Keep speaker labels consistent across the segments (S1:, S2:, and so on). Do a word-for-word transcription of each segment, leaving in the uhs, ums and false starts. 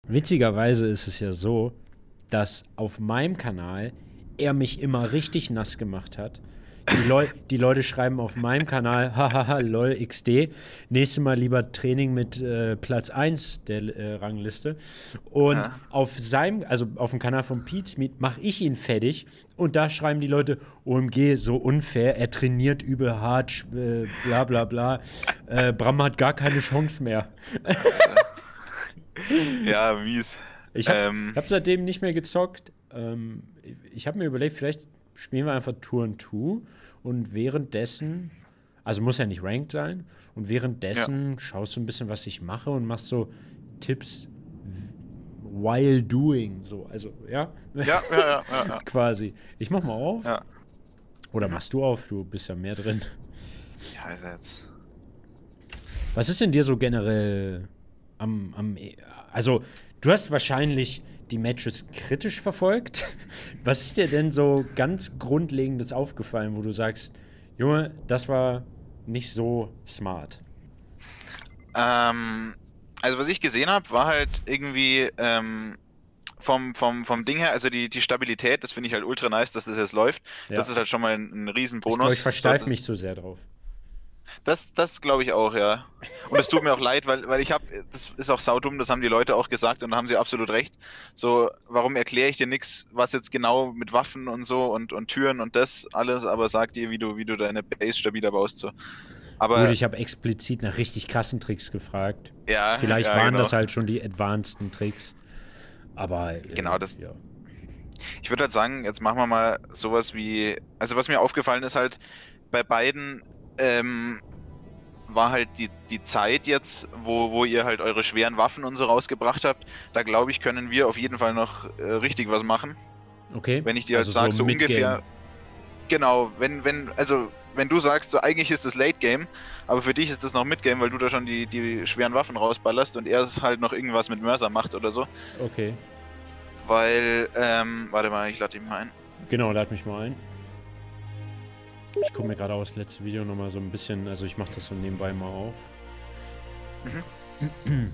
S1: Witzigerweise ist es ja so, dass auf meinem Kanal er mich immer richtig nass gemacht hat. Die, Leu die Leute schreiben auf meinem Kanal, hahaha, lol, X D. Nächstes Mal lieber Training mit äh, Platz eins der äh, Rangliste. Und
S2: Ja.
S1: auf seinem, also auf dem Kanal von Pete Smith, mache ich ihn fertig. Und da schreiben die Leute, O M G, so unfair, er trainiert übel hart, sch- äh, bla bla bla. Äh, Bram hat gar keine Chance mehr.
S2: Ja, mies.
S1: Ich habe
S2: Ähm,
S1: hab seitdem nicht mehr gezockt. Ähm, ich habe mir überlegt, vielleicht spielen wir einfach Turn zwei und währenddessen, also muss ja nicht ranked sein, und währenddessen schaust du ein bisschen, was ich mache und machst so Tipps while doing, so, also, ja,
S2: ja, ja, ja, ja, ja.
S1: quasi. Ich mach mal auf.
S2: Ja.
S1: Oder machst du auf, du bist ja mehr drin.
S2: Ja, ist ja jetzt.
S1: Was ist denn dir so generell am, am, also, du hast wahrscheinlich die Matches kritisch verfolgt. Was ist dir denn so ganz Grundlegendes aufgefallen, wo du sagst, Junge, das war nicht so smart?
S2: Ähm, also was ich gesehen habe, war halt irgendwie ähm, vom, vom, vom Ding her, also die, die Stabilität, das finde ich halt ultra nice, dass das jetzt läuft.
S1: Ja.
S2: Das ist halt schon mal ein, ein riesen
S1: Ich glaube,
S2: Bonus.
S1: ich versteife
S2: So,
S1: mich zu sehr drauf.
S2: Das, das glaube ich auch, ja. Und es tut mir auch leid, weil, weil ich habe, das ist auch saudumm, das haben die Leute auch gesagt und da haben sie absolut recht. So, warum erkläre ich dir nichts, was jetzt genau mit Waffen und so und, und Türen und das alles, aber sag dir, wie du, wie du deine Base stabiler baust, so. Aber
S1: Gut, ich habe explizit nach richtig krassen Tricks gefragt.
S2: ja,
S1: Vielleicht
S2: ja,
S1: waren
S2: genau.
S1: das halt schon die advanceden Tricks. Aber äh,
S2: Genau, das-
S1: ja.
S2: Ich würde halt sagen, jetzt machen wir mal sowas wie, also was mir aufgefallen ist halt, bei beiden ähm, war halt die, die Zeit jetzt, wo, wo ihr halt eure schweren Waffen und so rausgebracht habt, da glaube ich, können wir auf jeden Fall noch äh, richtig was machen.
S1: Okay.
S2: Wenn ich dir
S1: Also
S2: halt sage, so,
S1: Mid-Game.
S2: ungefähr, genau, wenn, wenn, also wenn du sagst, so eigentlich ist das Late Game, aber für dich ist das noch Mid Game, weil du da schon die, die schweren Waffen rausballerst und er es halt noch irgendwas mit Mörser macht oder so.
S1: Okay.
S2: Weil, ähm, warte mal, ich lade ihn mal ein.
S1: Genau, lad mich mal ein. Ich gucke mir gerade auch das letzte Video nochmal so ein bisschen, also ich mache das so nebenbei mal auf.
S2: Mhm.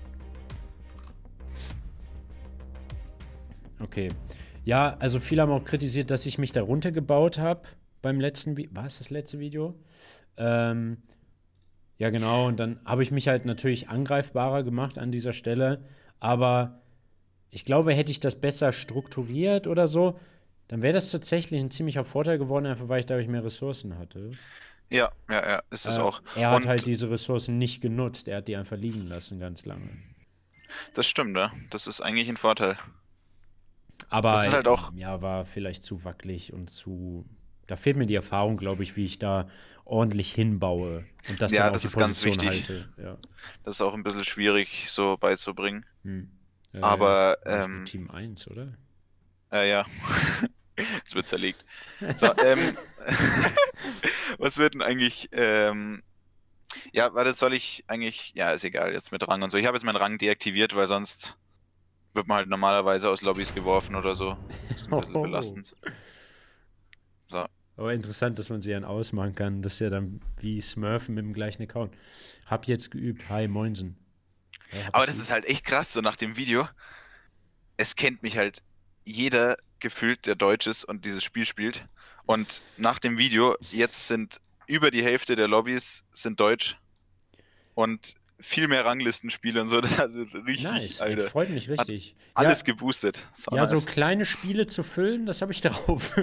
S1: Okay. Ja, also viele haben auch kritisiert, dass ich mich da runtergebaut habe beim letzten Video. War es das letzte Video? Ähm, ja, genau. Und dann habe ich mich halt natürlich angreifbarer gemacht an dieser Stelle. Aber ich glaube, hätte ich das besser strukturiert oder so, dann wäre das tatsächlich ein ziemlicher Vorteil geworden, einfach weil ich dadurch mehr Ressourcen hatte.
S2: Ja, ja, ja, ist es
S1: Äh,
S2: auch.
S1: Er hat
S2: Und
S1: halt diese Ressourcen nicht genutzt. Er hat die einfach liegen lassen ganz lange.
S2: das stimmt, ja. Das ist eigentlich ein Vorteil.
S1: Aber
S2: Das ist halt auch-
S1: ja, war vielleicht zu wackelig und zu. Da fehlt mir die Erfahrung, glaube ich, wie ich da ordentlich hinbaue und das
S2: Ja,
S1: dann auch
S2: das
S1: die
S2: ist ganz
S1: Position
S2: wichtig.
S1: halte. Ja.
S2: Das ist auch ein bisschen schwierig so beizubringen.
S1: Hm. Äh,
S2: Aber,
S1: war ich
S2: ähm,
S1: mit Team eins, oder?
S2: Äh, ja. Jetzt wird zerlegt. So, ähm, was wird denn eigentlich, ähm, ja, warte, soll ich eigentlich, ja, ist egal, jetzt mit Rang und so. Ich habe jetzt meinen Rang deaktiviert, weil sonst wird man halt normalerweise aus Lobbys geworfen oder so. Das ist ein bisschen
S1: Oh.
S2: belastend. So,
S1: Aber interessant, dass man sie dann ausmachen kann. Das ist ja dann wie Smurfen mit dem gleichen Account. Hab jetzt geübt. Hi, Moinsen. Ja, hab
S2: aber
S1: ich
S2: das
S1: geübt.
S2: ist halt echt krass, so nach dem Video. Es kennt mich halt jeder gefühlt, der Deutsch ist und dieses Spiel spielt. Und nach dem Video, jetzt sind über die Hälfte der Lobbys sind Deutsch. Und viel mehr Ranglistenspiele und so. Das hat richtig,
S1: Nice, ey,
S2: Alter.
S1: freut mich richtig.
S2: Alles
S1: ja,
S2: geboostet. So
S1: ja, so
S2: nice.
S1: kleine Spiele zu füllen, das habe ich drauf.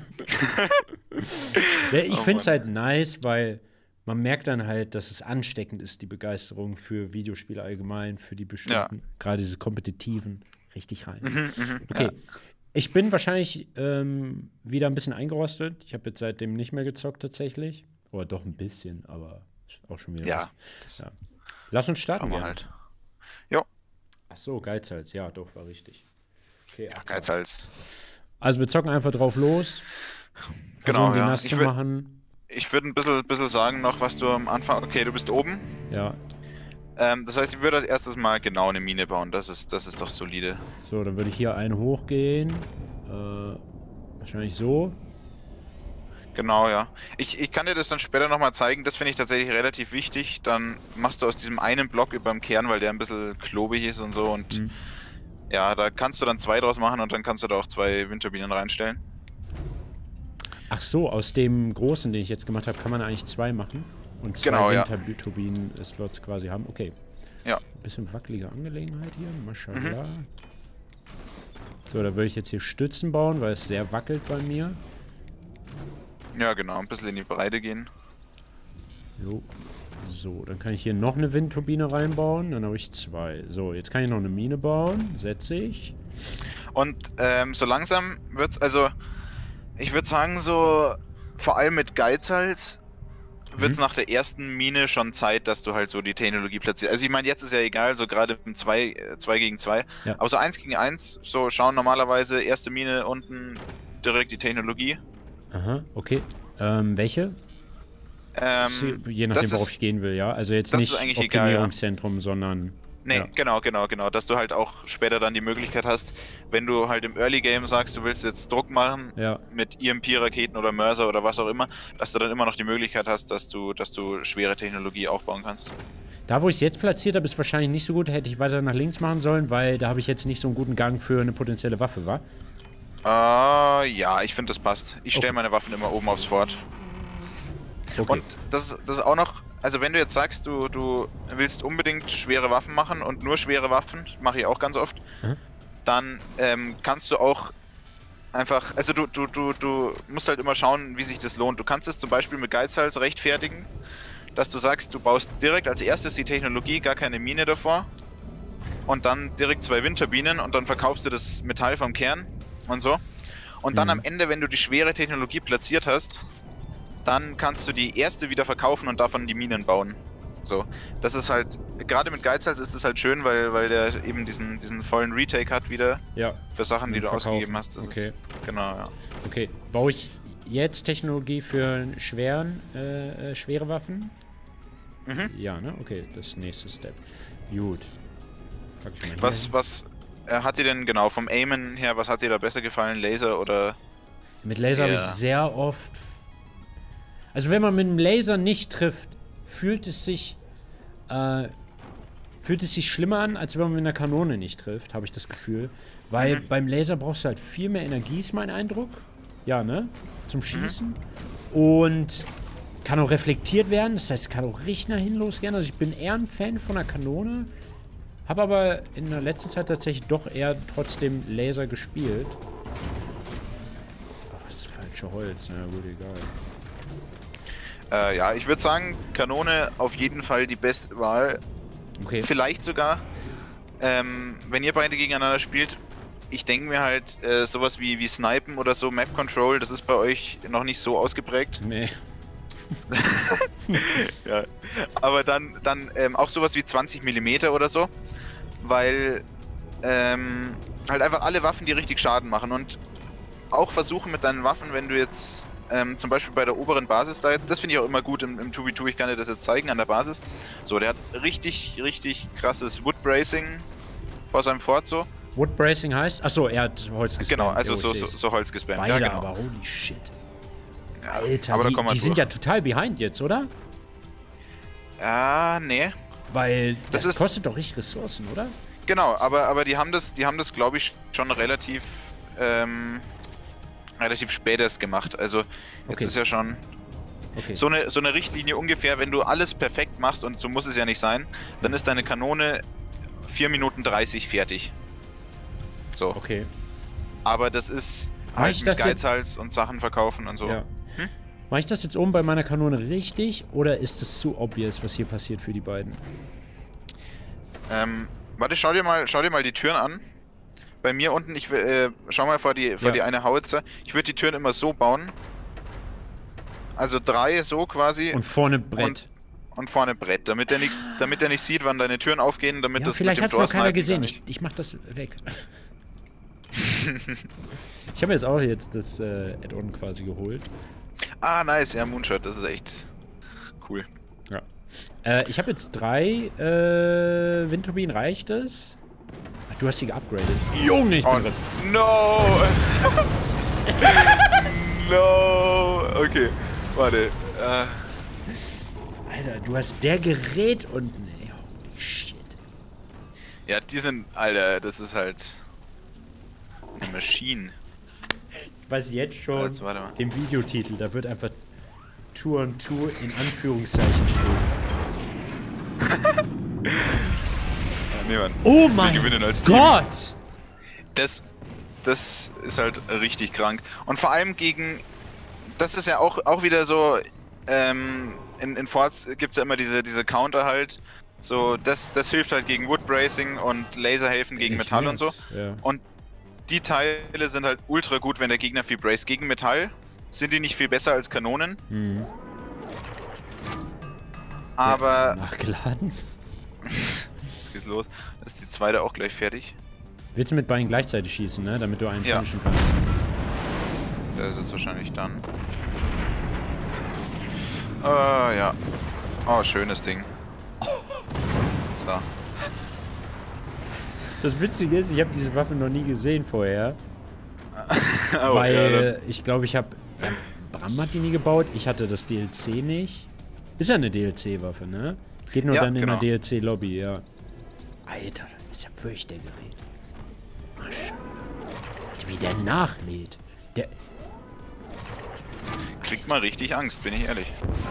S1: Ja, ich
S2: Oh
S1: finde es
S2: Mann.
S1: halt nice, weil man merkt dann halt, dass es ansteckend ist, die Begeisterung für Videospiele allgemein, für die bestimmten, gerade diese kompetitiven, richtig rein.
S2: Mhm, mhm,
S1: Okay,
S2: ja.
S1: ich bin wahrscheinlich ähm, wieder ein bisschen eingerostet. Ich habe jetzt seitdem nicht mehr gezockt tatsächlich. Oder doch ein bisschen, aber auch schon wieder
S2: Ja.
S1: was. Ja. Lass uns starten,
S2: Machen wir
S1: gerne.
S2: halt. Jo,
S1: Ach so, Geizhals, ja, doch, war richtig. Okay,
S2: ja,
S1: Abfahrt.
S2: Geizhals.
S1: Also wir zocken einfach drauf los. Versuchen
S2: Genau,
S1: die
S2: ja.
S1: nass
S2: Ich
S1: zu
S2: würd-
S1: machen.
S2: Ich würde ein bisschen, bisschen sagen noch, was du am Anfang. Okay, du bist oben.
S1: Ja.
S2: Ähm, das heißt, ich würde als erstes mal genau eine Mine bauen. Das ist, das ist doch solide.
S1: So, dann würde ich hier einen hochgehen. Äh, wahrscheinlich so.
S2: Genau, ja. Ich, ich kann dir das dann später nochmal zeigen. Das finde ich tatsächlich relativ wichtig. Dann machst du aus diesem einen Block über dem Kern, weil der ein bisschen klobig ist und so. Und
S1: Mhm.
S2: ja, da kannst du dann zwei draus machen und dann kannst du da auch zwei Windturbinen reinstellen.
S1: Ach so, aus dem großen, den ich jetzt gemacht habe, kann man eigentlich zwei machen. Und zwei
S2: Genau, ja.
S1: Winterturbinen-Slots quasi haben. Okay.
S2: Ja.
S1: Bisschen wackelige Angelegenheit hier. Maschallah.
S2: Mhm.
S1: So, da würde ich jetzt hier Stützen bauen, weil es sehr wackelt bei mir.
S2: Ja, genau. Ein bisschen in die Breite gehen.
S1: Jo. So, dann kann ich hier noch eine Windturbine reinbauen. Dann habe ich zwei. So, jetzt kann ich noch eine Mine bauen. Setze ich.
S2: Und ähm, so langsam wird's, also ich würde sagen, so vor allem mit Geizhals wird es
S1: Mhm.
S2: nach der ersten Mine schon Zeit, dass du halt so die Technologie platzierst. Also ich meine, jetzt ist ja egal, so gerade im zwei gegen zwei.
S1: Ja.
S2: Aber so eins gegen eins, so schauen normalerweise erste Mine unten direkt die Technologie.
S1: Aha, okay. Ähm, welche?
S2: Ähm,
S1: Je nachdem,
S2: das
S1: worauf
S2: ist-
S1: ich gehen will, ja. Also jetzt
S2: das
S1: nicht
S2: ist eigentlich egal, ja.
S1: Optimierungszentrum, sondern.
S2: Nee,
S1: Ja.
S2: genau, genau, genau. Dass du halt auch später dann die Möglichkeit hast, wenn du halt im Early Game sagst, du willst jetzt Druck machen
S1: Ja.
S2: mit E M P-Raketen oder Mörser oder was auch immer, dass du dann immer noch die Möglichkeit hast, dass du, dass du schwere Technologie aufbauen kannst.
S1: Da, wo ich es jetzt platziert habe, ist wahrscheinlich nicht so gut. Hätte ich weiter nach links machen sollen, weil da habe ich jetzt nicht so einen guten Gang für eine potenzielle Waffe, wa?
S2: Äh, ja, ich finde, das passt. Ich stelle
S1: Okay.
S2: meine Waffen immer oben aufs Fort.
S1: Okay.
S2: Und das, ist- das ist auch noch, also wenn du jetzt sagst, du, du willst unbedingt schwere Waffen machen und nur schwere Waffen, mache ich auch ganz oft,
S1: Mhm.
S2: dann ähm, kannst du auch einfach, also du, du, du, du musst halt immer schauen, wie sich das lohnt. Du kannst es zum Beispiel mit Geizhals rechtfertigen, dass du sagst, du baust direkt als erstes die Technologie, gar keine Mine davor und dann direkt zwei Windturbinen und dann verkaufst du das Metall vom Kern und so. Und dann
S1: Mhm.
S2: am Ende, wenn du die schwere Technologie platziert hast, dann kannst du die erste wieder verkaufen und davon die Minen bauen. So, das ist halt, gerade mit Geizhals ist es halt schön, weil, weil der eben diesen, diesen vollen Retake hat wieder
S1: Ja.
S2: für Sachen, die
S1: Und
S2: du
S1: verkaufen.
S2: ausgegeben hast. Das
S1: Okay.
S2: Ist, genau, ja.
S1: Okay. Baue ich jetzt Technologie für schweren, äh, äh, schwere Waffen?
S2: Mhm.
S1: Ja, ne? Okay, das nächste Step. Gut. Pack ich mal hier
S2: Was,
S1: hin.
S2: was äh, hat dir denn genau vom Aimen her, was hat dir da besser gefallen? Laser oder?
S1: Mit Laser habe ich
S2: Ja.
S1: sehr oft. Also wenn man mit dem Laser nicht trifft, fühlt es sich äh, fühlt es sich schlimmer an, als wenn man mit einer Kanone nicht trifft, habe ich das Gefühl. Weil
S2: Mhm.
S1: beim Laser brauchst du halt viel mehr Energie, ist mein Eindruck. Ja, ne? Zum Schießen.
S2: Mhm.
S1: Und kann auch reflektiert werden, das heißt, kann auch richtig nach hinten losgehen. Also ich bin eher ein Fan von einer Kanone. Habe aber in der letzten Zeit tatsächlich doch eher trotzdem Laser gespielt. Ach, das ist falsche Holz. Na gut, egal.
S2: Äh, ja, ich würde sagen, Kanone auf jeden Fall die beste Wahl.
S1: Okay.
S2: Vielleicht sogar, ähm, wenn ihr beide gegeneinander spielt, ich denke mir halt, äh, sowas wie, wie Snipen oder so, Map Control, das ist bei euch noch nicht so ausgeprägt.
S1: Nee.
S2: Ja. Aber dann, dann ähm, auch sowas wie zwanzig Millimeter oder so, weil ähm, halt einfach alle Waffen, die richtig Schaden machen und auch versuchen mit deinen Waffen, wenn du jetzt ähm, zum Beispiel bei der oberen Basis da jetzt, das finde ich auch immer gut im, im zwei gegen zwei, ich kann dir das jetzt zeigen an der Basis. So, der hat richtig, richtig krasses Wood Bracing vor seinem Fort so.
S1: Wood Bracing heißt? Achso, er hat Holz gespammt.
S2: Genau, also
S1: Jo, ich
S2: so, so,
S1: seh's.
S2: so Holz gespammt.
S1: Beide,
S2: Ja, genau.
S1: aber holy shit.
S2: Ja,
S1: Alter,
S2: aber da
S1: die,
S2: kommen wir
S1: die sind
S2: durch.
S1: ja total behind jetzt, oder?
S2: Ah, nee.
S1: Weil
S2: Das
S1: das,
S2: ist-
S1: kostet doch richtig Ressourcen, oder?
S2: Genau, aber, aber die haben das, die haben das, glaube ich, schon relativ, ähm, relativ spät erst gemacht. Also jetzt
S1: Okay.
S2: ist ja schon
S1: Okay.
S2: so eine, so eine Richtlinie ungefähr, wenn du alles perfekt machst, und so muss es ja nicht sein, dann ist deine Kanone vier Minuten dreißig fertig. So,
S1: Okay.
S2: aber das ist
S1: Mach
S2: halt
S1: ich
S2: mit
S1: das jetzt-
S2: Geizhals und Sachen verkaufen und so.
S1: Ja. Mache ich das jetzt oben bei meiner Kanone richtig oder ist es zu obvious, was hier passiert für die beiden?
S2: Ähm, warte, schau dir mal, schau dir mal die Türen an. Bei mir unten, ich will, äh, schau mal vor die, vor
S1: Ja.
S2: die eine Hauze. Ich würde die Türen immer so bauen. Also drei so quasi
S1: Und vorne Brett.
S2: und vorne Brett, damit er nichts, damit er nicht sieht, wann deine Türen aufgehen, damit
S1: Ja,
S2: das
S1: vielleicht
S2: mit
S1: hat
S2: dem
S1: es noch keiner
S2: Door-Snipen
S1: gesehen.
S2: gar
S1: Ich,
S2: nicht-
S1: ich mach das weg. Ich habe jetzt auch jetzt das äh, Add-on quasi geholt.
S2: Ah, nice, ja, Moonshot, das ist echt cool.
S1: Ja. Äh, ich habe jetzt drei äh, Windturbinen. Reicht es? Ach, du hast die geupgradet. Junge, ich bin
S2: Oh,
S1: drin.
S2: no! No! Okay, warte. Äh,
S1: Alter, du hast der Gerät unten, ey. Holy shit.
S2: ja, die sind, Alter, das ist halt eine Maschine.
S1: Ich weiß jetzt schon
S2: Also, warte mal.
S1: den Videotitel, da wird einfach Tour und Tour in Anführungszeichen stehen.
S2: Ja, nee, Mann.
S1: Oh
S2: Wir
S1: mein
S2: gewinnen als Team.
S1: Gott!
S2: Das, das ist halt richtig krank. Und vor allem gegen, das ist ja auch, auch wieder so, ähm, in, in Forts gibt es ja immer diese, diese Counter halt. So, das, das hilft halt gegen Woodbracing und Laserhelfen gegen
S1: Ich
S2: Metall und so.
S1: merk's, ja.
S2: Und die Teile sind halt ultra gut, wenn der Gegner viel brace. Gegen Metall sind die nicht viel besser als Kanonen.
S1: Mhm.
S2: Aber
S1: Nachgeladen?
S2: jetzt geht's los. Ist die zweite auch gleich fertig?
S1: Willst du mit beiden gleichzeitig schießen, ne? Damit du einen
S2: Ja.
S1: finishen kannst.
S2: Der ist jetzt wahrscheinlich dann. Äh, ja. Oh, schönes Ding. So.
S1: Das Witzige ist, ich habe diese Waffe noch nie gesehen vorher.
S2: Oh,
S1: weil
S2: ja, dann-
S1: ich glaube, ich habe... Ja, Bram hat die nie gebaut. Ich hatte das D L C nicht. Ist ja eine D L C-Waffe, ne? Geht nur
S2: Ja,
S1: dann in
S2: genau.
S1: der D L C-Lobby, ja. Alter, ist ja wirklich der Gerät. Maschallah. Wie der nachlädt. Der...
S2: Kriegt mal richtig Angst, bin ich ehrlich.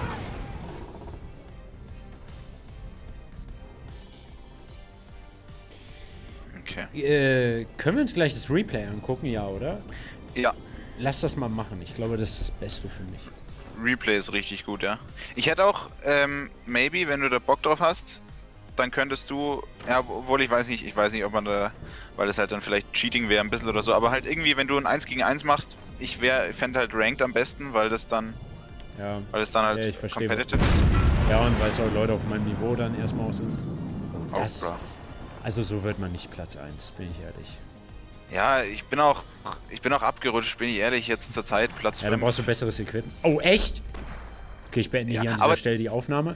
S2: Okay.
S1: Äh, können wir uns gleich das Replay angucken? Ja, oder?
S2: Ja,
S1: Lass das mal machen. Ich glaube, das ist das Beste für mich.
S2: Replay ist richtig gut, ja. Ich hätte auch, ähm, maybe, wenn du da Bock drauf hast, dann könntest du, ja, obwohl ich weiß nicht, ich weiß nicht, ob man da, weil es halt dann vielleicht Cheating wäre ein bisschen oder so, aber halt irgendwie, wenn du ein eins gegen eins machst, ich wäre, fände halt Ranked am besten, weil das dann,
S1: Ja.
S2: weil es dann halt
S1: Ja, ich verstehe.
S2: competitive ist.
S1: Ja, und weil es auch Leute auf meinem Niveau dann erstmal auch sind.
S2: Oh,
S1: Das,
S2: klar.
S1: also so wird man nicht Platz eins, bin ich ehrlich.
S2: Ja, ich bin auch, ich bin auch abgerutscht, bin ich ehrlich, jetzt zur Zeit Platz
S1: Ja, dann
S2: fünf.
S1: brauchst du besseres Equipment. Oh, echt? Okay, ich beende
S2: Ja,
S1: hier an dieser
S2: aber-
S1: Stelle die Aufnahme.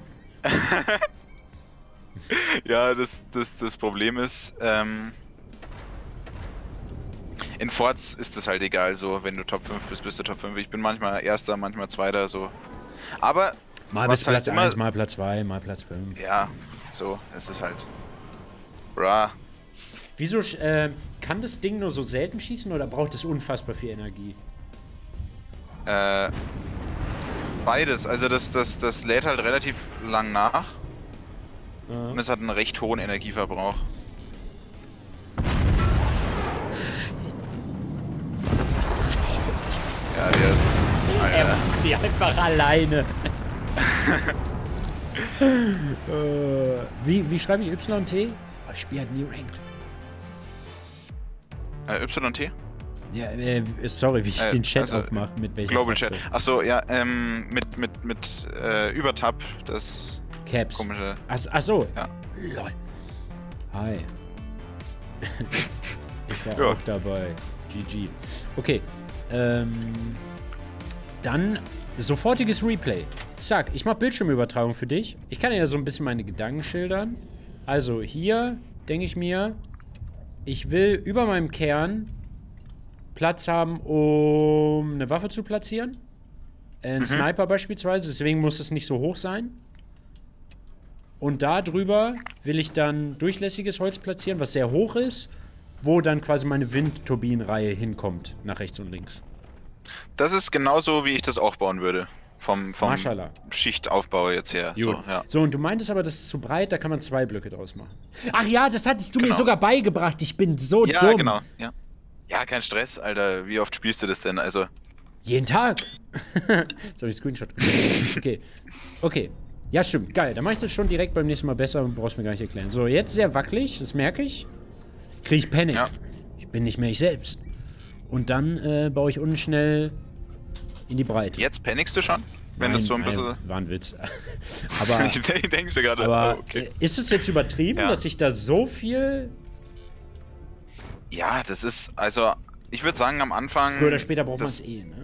S2: Ja, das, das, das Problem ist, ähm, in Forts ist es halt egal, so, wenn du Top fünf bist, bist du Top fünf. Ich bin manchmal Erster, manchmal Zweiter, so. Aber,
S1: Mal
S2: was
S1: bis
S2: halt
S1: Platz
S2: immer-
S1: eins, mal Platz zwei, mal Platz fünf.
S2: ja, so, es ist halt, bra.
S1: Wieso äh, kann das Ding nur so selten schießen oder braucht es unfassbar viel Energie?
S2: Äh, beides, also das, das, das lädt halt relativ lang nach
S1: Ja.
S2: und es hat einen recht hohen Energieverbrauch. Ja, der ist,
S1: Er
S2: Alter.
S1: macht sie einfach alleine. äh, wie, wie schreibe ich Y T? Oh, ich spiele halt nie Ranked.
S2: Äh, Y T?
S1: Ja, äh, sorry, wie ich
S2: Äh,
S1: den Chat
S2: also,
S1: aufmache, mit welcher
S2: Global
S1: Taste.
S2: Chat. Achso, ja, ähm, mit, mit, mit, äh, über Tab, das
S1: Caps.
S2: komische.
S1: Ach, ach so.
S2: Ja.
S1: Lol. Hi. Ich war
S2: Ja.
S1: auch dabei. G G. Okay. Ähm, dann sofortiges Replay. Zack, ich mache Bildschirmübertragung für dich. Ich kann dir ja so ein bisschen meine Gedanken schildern. Also hier denke ich mir, ich will über meinem Kern Platz haben, um eine Waffe zu platzieren. Äh, ein Sniper beispielsweise, deswegen muss es nicht so hoch sein. Und da drüber will ich dann durchlässiges Holz platzieren, was sehr hoch ist, wo dann quasi meine Windturbinenreihe hinkommt, nach rechts und links.
S2: Das ist genauso, wie ich das auch bauen würde. Vom, vom
S1: Maschallah.
S2: Schichtaufbau jetzt her. So,
S1: Gut.
S2: ja.
S1: So, und du meintest aber, das ist zu breit, da kann man zwei Blöcke draus machen. Ach ja, das hattest du mir
S2: Genau.
S1: sogar beigebracht. Ich bin so
S2: Ja,
S1: dumm.
S2: genau. Ja. ja, kein Stress, Alter. Wie oft spielst du das denn? Also,
S1: Jeden Tag. Jetzt habe ich Screenshot gemacht. Okay. Okay. Ja, stimmt. Geil. Dann mache ich das schon direkt beim nächsten Mal besser und brauchst mir gar nicht erklären. So, jetzt sehr wackelig, das merke ich. Kriege ich Panik.
S2: Ja.
S1: Ich bin nicht mehr ich selbst. Und dann äh, baue ich unten schnell in die Breite.
S2: jetzt panikst du schon? Wenn das so ein
S1: nein,
S2: bisschen.
S1: war ein Witz. aber
S2: ich denke mir gerade,
S1: aber
S2: oh, okay.
S1: äh, ist es jetzt übertrieben,
S2: Ja.
S1: dass ich da so viel...
S2: Ja, das ist, also, ich würde sagen, am Anfang.
S1: Früher oder später braucht man
S2: das,
S1: es eh, ne?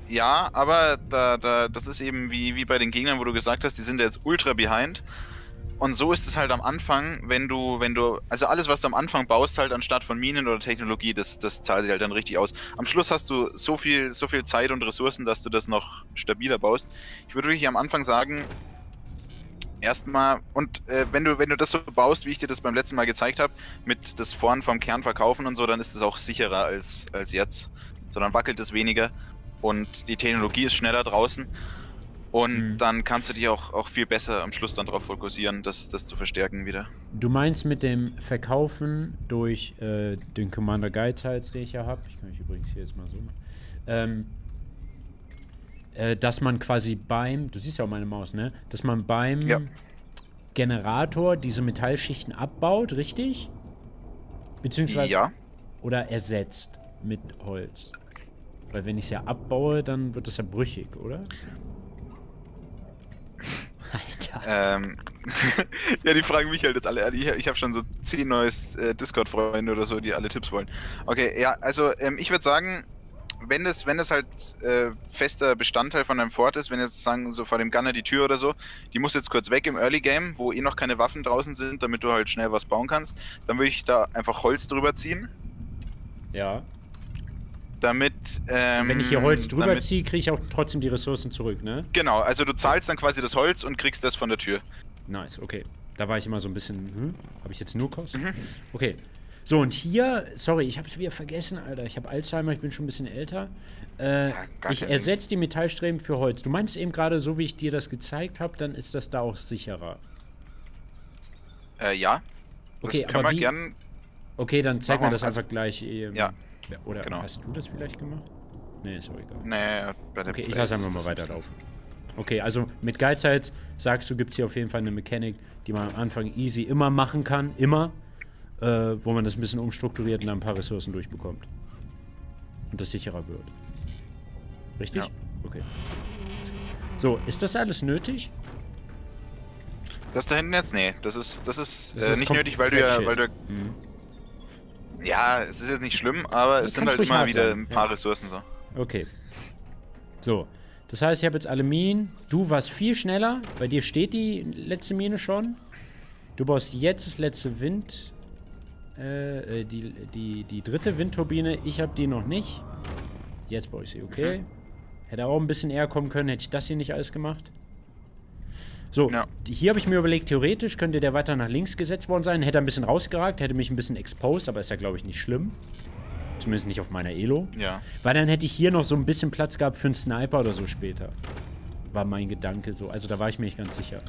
S2: Ja, aber da, da, das ist eben wie, wie bei den Gegnern, wo du gesagt hast, die sind jetzt ultra behind. Und so ist es halt am Anfang, wenn du, wenn du, also alles, was du am Anfang baust, halt anstatt von Minen oder Technologie, das, das zahlt sich halt dann richtig aus. Am Schluss hast du so viel, so viel Zeit und Ressourcen, dass du das noch stabiler baust. Ich würde wirklich am Anfang sagen, erstmal, und äh, wenn du, wenn du das so baust, wie ich dir das beim letzten Mal gezeigt habe, mit das Vorn vom Kern verkaufen und so, dann ist es auch sicherer als, als jetzt. So, dann wackelt es weniger und die Technologie ist schneller draußen. Und mhm. dann kannst du dich auch, auch viel besser am Schluss dann darauf fokussieren, das, das zu verstärken wieder.
S1: Du meinst mit dem Verkaufen durch äh, den Commander Guide Teils, den ich ja habe, ich kann mich übrigens hier jetzt mal so machen, ähm, äh, dass man quasi beim, du siehst ja auch meine Maus, ne? Dass man beim ja. Generator diese Metallschichten abbaut, richtig? Beziehungsweise
S2: ja.
S1: Oder ersetzt mit Holz. Weil wenn ich es ja abbaue, dann wird es ja brüchig, oder?
S2: Alter. Ähm, ja, die fragen mich halt jetzt alle. Ich, ich habe schon so zehn neues äh, Discord-Freunde oder so, die alle Tipps wollen. Okay, ja, also ähm, ich würde sagen, wenn das, wenn das halt äh, fester Bestandteil von deinem Fort ist, wenn jetzt sagen, so vor dem Gunner die Tür oder so, die muss jetzt kurz weg im Early Game, wo eh noch keine Waffen draußen sind, damit du halt schnell was bauen kannst, dann würde ich da einfach Holz drüber ziehen.
S1: Ja.
S2: Damit, ähm,
S1: wenn ich hier Holz drüber ziehe, kriege ich auch trotzdem die Ressourcen zurück, ne?
S2: Genau, also du zahlst dann quasi das Holz und kriegst das von der Tür.
S1: Nice, okay. Da war ich immer so ein bisschen, hm, habe ich jetzt nur Kosten? Mhm. Okay. So, und hier, sorry, ich habe es wieder vergessen, Alter. Ich habe Alzheimer, ich bin schon ein bisschen älter. Äh, ja, ich ersetze die Metallstreben für Holz. Du meinst eben gerade, so wie ich dir das gezeigt habe, dann ist das da auch sicherer.
S2: Äh, ja. Das
S1: okay,
S2: können
S1: aber
S2: wir
S1: wie,
S2: gern.
S1: Okay, dann zeig mir das
S2: also,
S1: einfach gleich. Ähm,
S2: ja.
S1: Oder
S2: genau.
S1: Hast du das vielleicht gemacht? Nee, ist auch egal.
S2: Nee, bei der
S1: Okay, ich lasse einfach mal weiterlaufen. Okay, also mit Guide-Sites sagst du, gibt es hier auf jeden Fall eine Mechanik, die man am Anfang easy immer machen kann, immer, äh, wo man das ein bisschen umstrukturiert und dann ein paar Ressourcen durchbekommt. Und das sicherer wird. Richtig?
S2: Ja.
S1: Okay. So, ist das alles nötig?
S2: Das da hinten jetzt? Nee, das ist, das ist,
S1: das
S2: äh,
S1: ist
S2: nicht nötig, weil du ja, weil du
S1: mhm.
S2: Ja, es ist jetzt nicht schlimm, aber es sind halt immer wieder ein paar ja. Ressourcen so.
S1: Okay. So. Das heißt, ich habe jetzt alle Minen. Du warst viel schneller. Bei dir steht die letzte Mine schon. Du baust jetzt das letzte Wind. Äh, die, die, die dritte Windturbine. Ich habe die noch nicht. Jetzt baue ich sie, okay. Mhm. Hätte auch ein bisschen eher kommen können, hätte ich das hier nicht alles gemacht. So, ja. Hier habe ich mir überlegt, theoretisch könnte der weiter nach links gesetzt worden sein. Hätte ein bisschen rausgeragt, hätte mich ein bisschen exposed, aber ist ja, glaube ich, nicht schlimm. Zumindest nicht auf meiner Elo.
S2: Ja.
S1: Weil dann hätte ich hier noch so ein bisschen Platz gehabt für einen Sniper oder so später. War mein Gedanke so. Also da war ich mir nicht ganz sicher.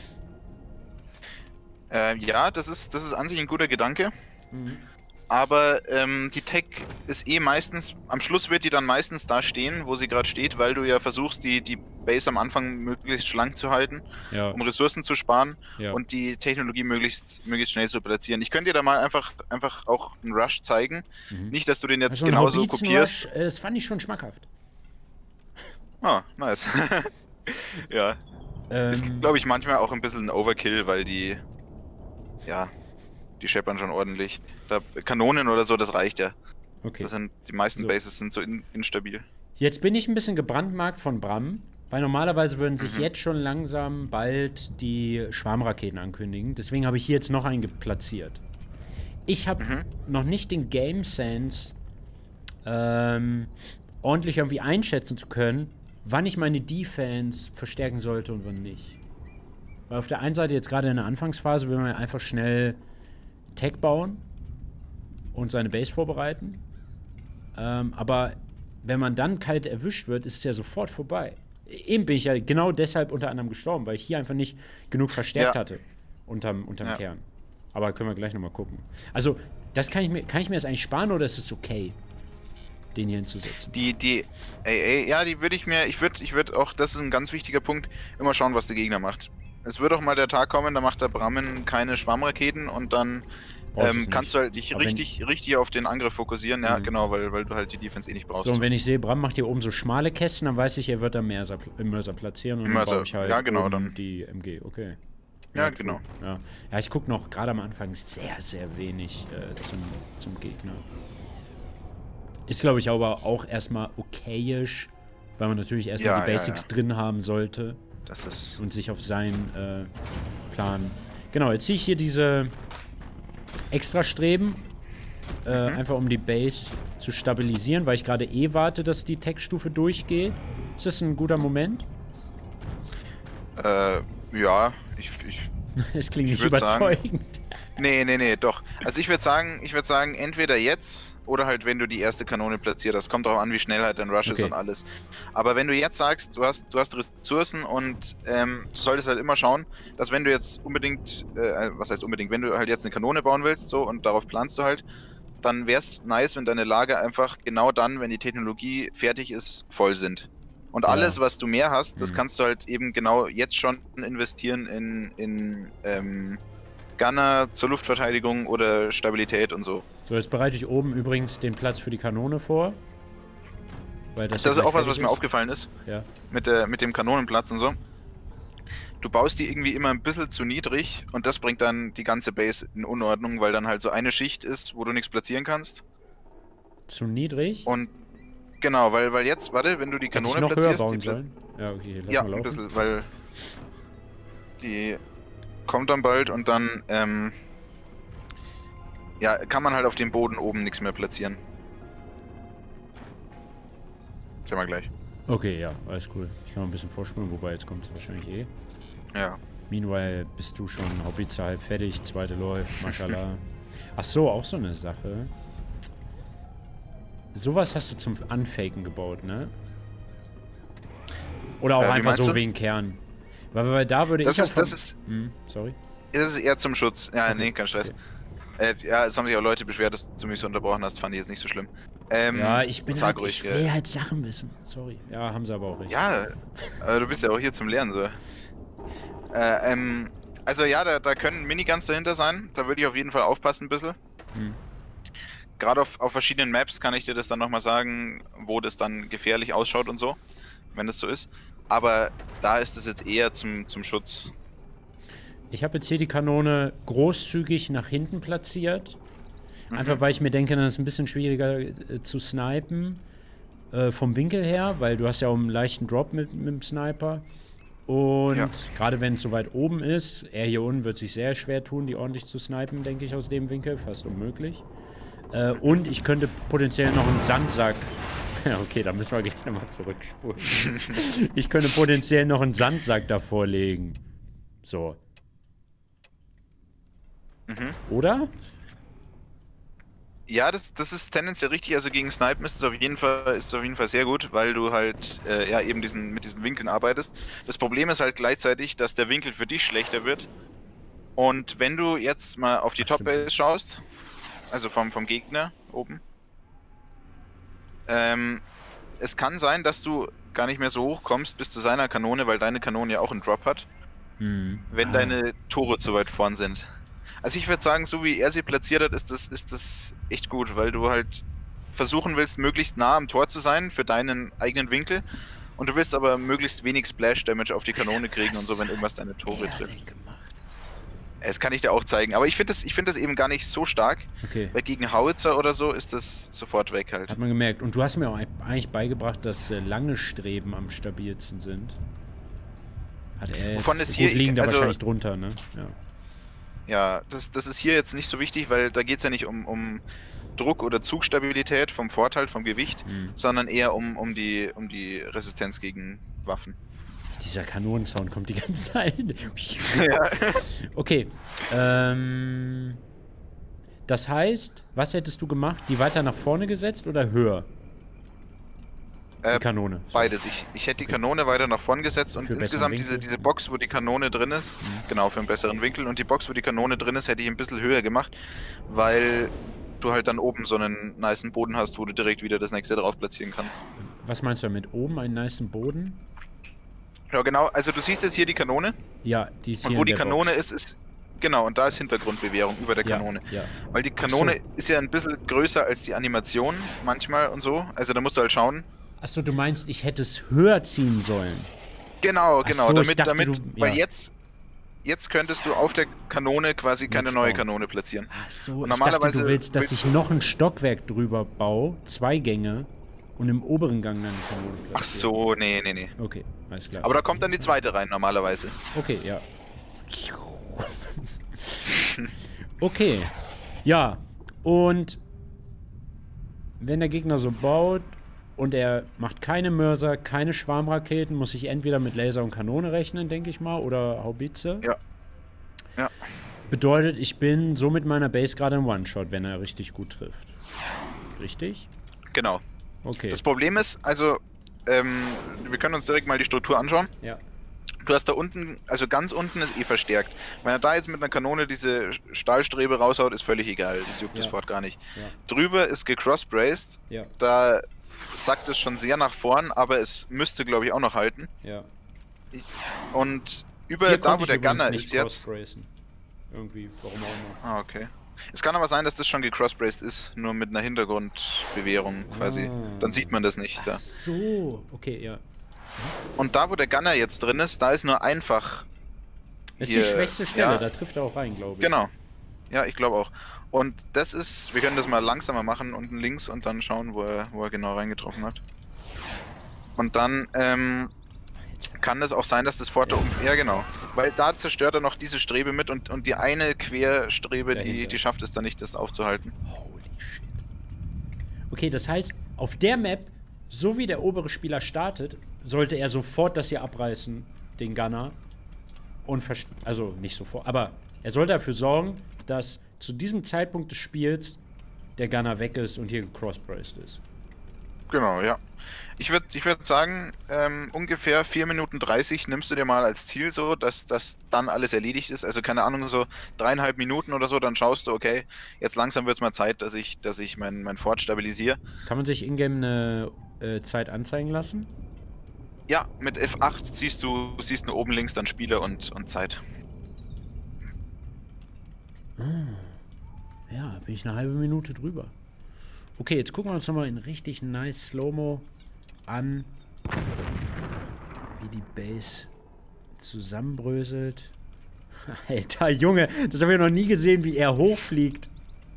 S2: Äh, ja, das ist, das ist an sich ein guter Gedanke.
S1: Mhm.
S2: Aber ähm, die Tech ist eh meistens, am Schluss wird die dann meistens da stehen, wo sie gerade steht, weil du ja versuchst, die, die Base am Anfang möglichst schlank zu halten,
S1: ja.
S2: um Ressourcen zu sparen
S1: ja.
S2: und die Technologie möglichst, möglichst schnell zu platzieren. Ich könnte dir da mal einfach, einfach auch einen Rush zeigen. Mhm. Nicht, dass du den jetzt also genauso kopierst.
S1: Rush, das fand ich schon schmackhaft.
S2: Ah, nice. ja. Ähm. Ist, glaube ich, manchmal auch ein bisschen ein Overkill, weil die, ja, die scheppern schon ordentlich. Da, Kanonen oder so, das reicht ja.
S1: Okay.
S2: Das sind, die meisten
S1: so.
S2: Bases sind so in, instabil.
S1: Jetzt bin ich ein bisschen gebrandmarkt von Bram, weil normalerweise würden sich
S2: mhm.
S1: jetzt schon langsam bald die Schwarmraketen ankündigen. Deswegen habe ich hier jetzt noch einen platziert. Ich habe mhm. noch nicht den Game Sense, ähm, ordentlich irgendwie einschätzen zu können, wann ich meine Defense verstärken sollte und wann nicht. Weil auf der einen Seite jetzt gerade in der Anfangsphase will man ja einfach schnell Tech bauen und seine Base vorbereiten. Ähm, aber wenn man dann kalt erwischt wird, ist es ja sofort vorbei. Eben bin ich ja genau deshalb unter anderem gestorben, weil ich hier einfach nicht genug verstärkt ja. hatte unterm, unterm ja. Kern. Aber können wir gleich nochmal gucken. Also, das kann ich mir, kann ich mir das eigentlich sparen oder ist es okay, den hier hinzusetzen?
S2: Die, die A A, ja, die würde ich mir, ich würde, ich würde auch, das ist ein ganz wichtiger Punkt, immer schauen, was der Gegner macht. Es wird auch mal der Tag kommen, da macht der Brammen keine Schwarmraketen und dann ähm, kannst du halt dich richtig, richtig auf den Angriff fokussieren. Ja, mhm. genau, weil, weil du halt die Defense eh nicht brauchst.
S1: So, und wenn ich sehe, Bram macht hier oben so schmale Kästen, dann weiß ich, er wird da Mörser, Mörser platzieren und
S2: Mörser.
S1: dann baue ich halt
S2: ja, genau, dann.
S1: die M G. Okay.
S2: Ja,
S1: ja
S2: genau.
S1: Ja, ja ich gucke noch gerade am Anfang sehr, sehr wenig äh, zum, zum Gegner. Ist, glaube ich, aber auch erstmal okayisch, weil man natürlich erstmal
S2: ja,
S1: die Basics
S2: ja, ja.
S1: drin haben sollte.
S2: Das ist
S1: und sich auf seinen äh, Plan Genau, jetzt ziehe ich hier diese Extrastreben, äh,
S2: Mhm.
S1: einfach um die Base zu stabilisieren, weil ich gerade eh warte, dass die Tech-Stufe durchgeht. Ist das ein guter Moment?
S2: Äh, ja, ich, ich,
S1: Es klingt
S2: Ich
S1: nicht
S2: würd sagen-
S1: überzeugend.
S2: nee, nee, nee, doch. Also ich würde sagen, ich würde sagen, entweder jetzt oder halt, wenn du die erste Kanone platziert hast. Kommt auch an, wie schnell halt dein Rush ist
S1: Okay.
S2: und alles. Aber wenn du jetzt sagst, du hast, du hast Ressourcen und ähm, du solltest halt immer schauen, dass wenn du jetzt unbedingt, äh, was heißt unbedingt, wenn du halt jetzt eine Kanone bauen willst, so, und darauf planst du halt, dann wäre es nice, wenn deine Lager einfach genau dann, wenn die Technologie fertig ist, voll sind. Und
S1: Ja.
S2: alles, was du mehr hast, das
S1: Mhm.
S2: kannst du halt eben genau jetzt schon investieren in, in ähm, Gunner zur Luftverteidigung oder Stabilität und so.
S1: So, jetzt bereite ich oben übrigens den Platz für die Kanone vor. Weil das,
S2: Das
S1: ja
S2: ist auch
S1: gleich
S2: was, was
S1: fertig
S2: mir aufgefallen ist,
S1: Ja.
S2: mit, der, mit dem Kanonenplatz und so. Du baust die irgendwie immer ein bisschen zu niedrig und das bringt dann die ganze Base in Unordnung, weil dann halt so eine Schicht ist, wo du nichts platzieren kannst.
S1: Zu niedrig?
S2: Und genau, weil, weil jetzt, warte, wenn du die
S1: Hätte ich
S2: Kanone
S1: noch höher
S2: platzierst,
S1: bauen
S2: die pla
S1: sollen? Ja, okay, lass
S2: ja,
S1: mal
S2: ein
S1: laufen.
S2: bisschen, weil die kommt dann bald und dann ähm, ja, kann man halt auf dem Boden oben nichts mehr platzieren. Sehen wir gleich.
S1: Okay, ja, alles cool. Ich kann mal ein bisschen vorspulen, wobei jetzt kommt es wahrscheinlich eh.
S2: Ja.
S1: Meanwhile bist du schon Haubitze halb fertig, zweite läuft, mashallah. Ach so, auch so eine Sache. Sowas hast du zum Unfaken gebaut, ne? Oder auch
S2: Äh, wie
S1: einfach
S2: meinst
S1: so
S2: du?
S1: wegen Kern. Weil, weil da würde
S2: Das
S1: ich
S2: ist,
S1: auch von-
S2: das ist,
S1: Hm, sorry.
S2: das ist eher zum Schutz. Ja,
S1: Okay,
S2: nee, kein Stress.
S1: okay.
S2: Äh, ja, es haben sich auch Leute beschwert, dass du mich so unterbrochen hast, fand ich jetzt nicht so schlimm. Ähm,
S1: Ja, ich bin
S2: sag
S1: halt,
S2: ruhig,
S1: ich
S2: ja.
S1: will halt Sachen wissen. Sorry. Ja, haben sie aber auch recht.
S2: Ja, aber du bist ja auch hier zum Lernen, so. Äh, ähm, also ja, da, da können Miniguns dahinter sein. Da würde ich auf jeden Fall aufpassen ein bisschen.
S1: Hm.
S2: Gerade auf, auf verschiedenen Maps kann ich dir das dann nochmal sagen, wo das dann gefährlich ausschaut und so, wenn das so ist. Aber da ist es jetzt eher zum, zum Schutz.
S1: Ich habe jetzt hier die Kanone großzügig nach hinten platziert. Einfach
S2: Mhm.
S1: weil ich mir denke, dann ist es ein bisschen schwieriger äh, zu snipen. Äh, vom Winkel her, weil du hast ja auch einen leichten Drop mit, mit dem Sniper. Und
S2: Ja.
S1: gerade wenn es so weit oben ist, er hier unten wird sich sehr schwer tun, die ordentlich zu snipen, denke ich, aus dem Winkel. Fast unmöglich. Äh, und ich könnte potenziell noch einen Sandsack. Ja, okay, da müssen wir gleich nochmal zurückspulen. Ich könnte potenziell noch einen Sandsack davor legen. So.
S2: Mhm.
S1: Oder?
S2: Ja, das, das ist tendenziell richtig. Also gegen Snipen ist es auf jeden Fall, ist es auf jeden Fall sehr gut, weil du halt äh, ja eben diesen, mit diesen Winkeln arbeitest. Das Problem ist halt gleichzeitig, dass der Winkel für dich schlechter wird. Und wenn du jetzt mal auf die
S1: Ach, stimmt.
S2: Top-Base schaust, also vom, vom Gegner oben, ähm, es kann sein, dass du gar nicht mehr so hoch kommst bis zu seiner Kanone, weil deine Kanone ja auch einen Drop hat,
S1: Hm.
S2: wenn
S1: Ah.
S2: deine Tore zu weit vorn sind. Also ich würde sagen, so wie er sie platziert hat, ist das, ist das echt gut, weil du halt versuchen willst, möglichst nah am Tor zu sein für deinen eigenen Winkel und du willst aber möglichst wenig Splash-Damage auf die Kanone kriegen und so, wenn irgendwas deine Tore
S1: Wer hat
S2: trifft.
S1: den gemacht?
S2: Das kann ich dir auch zeigen, aber ich finde das, ich find das eben gar nicht so stark,
S1: Okay,
S2: weil gegen Howitzer oder so ist das sofort weg halt.
S1: hat man gemerkt. Und du hast mir auch eigentlich beigebracht, dass äh, lange Streben am stabilsten sind. Hat er jetzt,
S2: Wovon es
S1: gut,
S2: hier-
S1: liegen da
S2: also-
S1: wahrscheinlich drunter, ne? Ja.
S2: Ja, das, das ist hier jetzt nicht so wichtig, weil da geht es ja nicht um, um Druck- oder Zugstabilität vom Vorteil, vom Gewicht,
S1: Hm.
S2: sondern eher um, um, die, um die Resistenz gegen Waffen.
S1: Dieser Kanonensound kommt die ganze Zeit.
S2: Ja.
S1: Okay. Ähm, das heißt, was hättest du gemacht? Die weiter nach vorne gesetzt oder höher? Die
S2: Äh,
S1: Kanone.
S2: Beides. Ich, ich hätte die Kanone weiter nach vorn gesetzt und
S1: Für besseren
S2: insgesamt diese,
S1: Winkel?
S2: diese Box, wo die Kanone drin ist,
S1: Mhm.
S2: genau, für einen besseren Winkel, und die Box, wo die Kanone drin ist, hätte ich ein bisschen höher gemacht, weil du halt dann oben so einen nicen Boden hast, wo du direkt wieder das nächste drauf platzieren kannst.
S1: Was meinst du damit? Oben einen nicen Boden?
S2: Ja, genau. Also du siehst jetzt hier die Kanone
S1: Ja, die ist
S2: und
S1: hier
S2: wo
S1: in
S2: die
S1: der
S2: Kanone
S1: Box.
S2: ist, ist genau, und da ist Hintergrundbewährung über der
S1: Ja,
S2: Kanone.
S1: ja.
S2: Weil die
S1: Ach so.
S2: Kanone ist ja ein bisschen größer als die Animation manchmal und so. Also da musst du halt schauen.
S1: Achso, du meinst, ich hätte es höher ziehen sollen.
S2: Genau,
S1: Ach
S2: genau.
S1: so, ich
S2: damit,
S1: dachte,
S2: damit,
S1: du-
S2: weil
S1: ja.
S2: jetzt, jetzt könntest du auf der Kanone quasi keine
S1: Nichts
S2: neue
S1: bauen.
S2: Kanone platzieren.
S1: Ach so,
S2: Und
S1: ich dachte,
S2: normalerweise
S1: du willst, dass
S2: willst
S1: ich
S2: du-
S1: noch ein Stockwerk drüber baue, zwei Gänge, und im oberen Gang dann die Kanone platziere.
S2: Ach so, nee, nee, nee.
S1: Okay, alles klar.
S2: Aber da kommt dann die zweite rein, normalerweise.
S1: Okay, ja. rum. Okay. Ja. Und wenn der Gegner so baut und er macht keine Mörser, keine Schwarmraketen, muss ich entweder mit Laser und Kanone rechnen, denke ich mal, oder Haubitze.
S2: Ja. Ja.
S1: Bedeutet, ich bin so mit meiner Base gerade im One-Shot, wenn er richtig gut trifft. Richtig?
S2: Genau.
S1: Okay.
S2: Das Problem ist, also, ähm, wir können uns direkt mal die Struktur anschauen.
S1: Ja.
S2: Du hast da unten, also ganz unten ist eh verstärkt. Wenn er da jetzt mit einer Kanone diese Stahlstrebe raushaut, ist völlig egal. Das juckt
S1: Ja.
S2: das Fort gar nicht.
S1: Ja.
S2: Drüber ist gecrossbraced.
S1: Ja.
S2: Da sackt es schon sehr nach vorn, aber es müsste, glaube ich, auch noch halten.
S1: Ja.
S2: Und über
S1: Hier
S2: da,
S1: konnte
S2: wo
S1: ich
S2: der
S1: übrigens
S2: Gunner
S1: nicht
S2: ist jetzt.
S1: crossbracen. Irgendwie, warum auch
S2: Ah, okay. Es kann aber sein, dass das schon gecrossbraced ist, nur mit einer Hintergrundbewehrung quasi.
S1: Ah.
S2: Dann sieht man das nicht
S1: immer.
S2: da.
S1: Ach so. Okay, ja.
S2: Und da, wo der Gunner jetzt drin ist, da ist nur einfach.
S1: Das ist
S2: hier-
S1: die schwächste Stelle,
S2: ja.
S1: da trifft er auch rein, glaube ich.
S2: Genau. Ja, ich glaube auch. Und das ist, wir können das mal langsamer machen, unten links und dann schauen, wo er, wo er genau reingetroffen hat. Und dann ähm, kann es auch sein, dass das Fort da oben. Ja, genau. Weil da zerstört er noch diese Strebe mit und, und die eine Querstrebe, die,
S1: Dahinter.
S2: die schafft es dann nicht, das aufzuhalten.
S1: Holy shit. Okay, das heißt, auf der Map, so wie der obere Spieler startet, sollte er sofort das hier abreißen, den Gunner. Und verst- also nicht sofort, aber er soll dafür sorgen, dass zu diesem Zeitpunkt des Spiels der Gunner weg ist und hier gecrossbraced ist.
S2: Genau, ja. Ich würde ich würd sagen, ähm, ungefähr vier Minuten dreißig nimmst du dir mal als Ziel so, dass das dann alles erledigt ist. Also keine Ahnung, so dreieinhalb Minuten oder so, dann schaust du, okay, jetzt langsam wird es mal Zeit, dass ich, dass ich mein, mein Fort stabilisiere.
S1: Kann man sich ingame eine äh, Zeit anzeigen lassen?
S2: Ja, mit F acht siehst du, siehst du oben links dann Spieler und, und Zeit.
S1: Ja, bin ich eine halbe Minute drüber. Okay, jetzt gucken wir uns nochmal in richtig nice Slow-Mo an, wie die Base zusammenbröselt. Alter, Junge, das habe ich noch nie gesehen, wie er hochfliegt.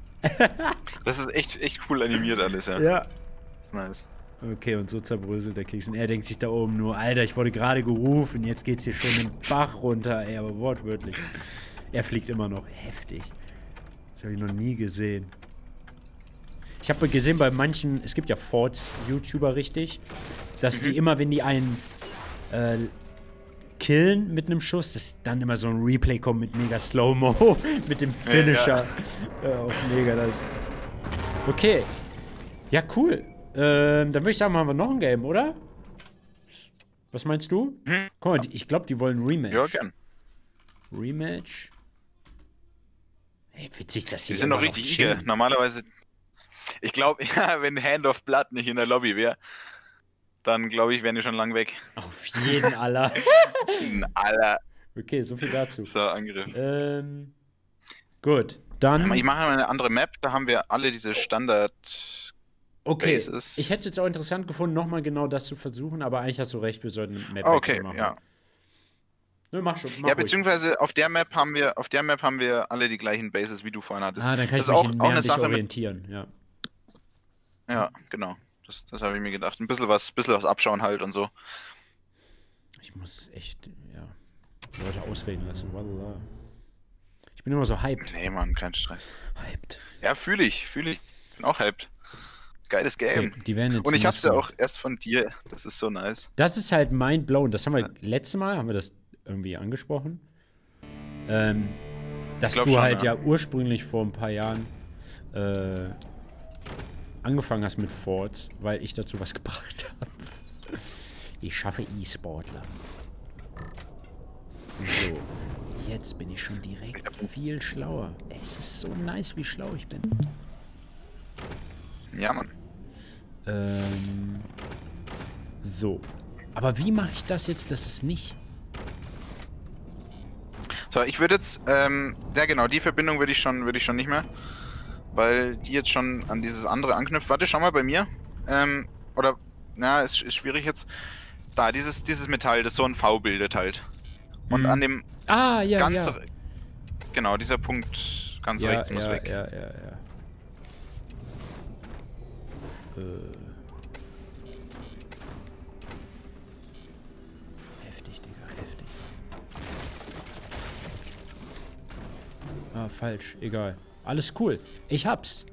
S2: Das ist echt, echt cool animiert alles, ja.
S1: Ja.
S2: Das ist nice.
S1: Okay, und so zerbröselt der Keks. Und er denkt sich da oben nur, Alter, ich wurde gerade gerufen, jetzt geht's hier schon den Bach runter, ey, aber wortwörtlich. Er fliegt immer noch heftig. Das habe ich noch nie gesehen. Ich habe gesehen bei manchen, es gibt ja Forts-YouTuber richtig, dass die immer, wenn die einen äh, killen mit einem Schuss, dass dann immer so ein Replay kommt mit mega Slow-Mo, mit dem Finisher. Ja, ja. Auch mega das. Okay. Ja, cool. Ähm, dann würde ich sagen, machen wir noch ein Game, oder? Was meinst du?
S2: Hm.
S1: Guck mal, die, ich glaube, die wollen ein Rematch.
S2: Ja, gern.
S1: Rematch. Ey, witzig, dass hier
S2: Die sind noch richtig eager. Normalerweise, ich glaube, ja, wenn Hand of Blood nicht in der Lobby wäre, dann glaube ich, wären die schon lang weg.
S1: Auf jeden aller.
S2: Aller.
S1: Okay, so viel dazu.
S2: So, Angriff.
S1: Ähm, gut, dann.
S2: Ich mache mal eine andere Map, da haben wir alle diese Standard.
S1: Okay,
S2: Bases.
S1: ich hätte es jetzt auch interessant gefunden, nochmal genau das zu versuchen, aber eigentlich hast du recht, wir sollten eine Map
S2: Okay,
S1: machen.
S2: ja.
S1: Nö, mach schon. Mach
S2: Ja,
S1: ruhig.
S2: beziehungsweise auf der Map haben wir, auf der Map haben wir alle die gleichen Bases, wie du vorhin hattest.
S1: Ah, dann kann
S2: das
S1: ich
S2: ist
S1: mich
S2: auch,
S1: mehr
S2: auch
S1: an
S2: eine
S1: dich
S2: Sache mit,
S1: orientieren, ja.
S2: ja, genau. Das, das habe ich mir gedacht. Ein bisschen was, bisschen was abschauen halt und so.
S1: Ich muss echt, ja, Leute ausreden lassen. Wallah. Ich bin immer so hyped.
S2: Nee, Mann, kein Stress.
S1: Hyped.
S2: Ja, fühle ich, fühle ich. Bin auch hyped. Geiles Game.
S1: Okay, die werden jetzt
S2: Und ich hab's ja
S1: nass
S2: auch erst von dir. Das ist so nice.
S1: Das ist halt mind-blown. Das haben wir letztes Mal, haben wir das irgendwie angesprochen. Ähm, dass
S2: glaub
S1: du
S2: schon,
S1: halt
S2: ja.
S1: ja ursprünglich vor ein paar Jahren äh, angefangen hast mit Forts, weil ich dazu was gebracht habe. Ich schaffe E-Sportler. So, jetzt bin ich schon direkt viel schlauer. Es ist so nice, wie schlau ich bin.
S2: Ja, Mann.
S1: Ähm, so. Aber wie mache ich das jetzt, dass es nicht...
S2: So, ich würde jetzt, ähm, ja genau, die Verbindung würde ich schon, würde ich schon nicht mehr. Weil die jetzt schon an dieses andere anknüpft. Warte, schau mal bei mir. Ähm, oder, na, ist, ist schwierig jetzt. Da, dieses, dieses Metall, das so ein V bildet halt. Und
S1: Mhm.
S2: an dem
S1: Ah, ja,
S2: ganz,
S1: ja.
S2: genau, dieser Punkt ganz
S1: Ja,
S2: rechts muss
S1: ja,
S2: weg.
S1: ja, ja, ja. Äh. Heftig, Digga, heftig. falsch. Egal. Alles cool. Ich hab's.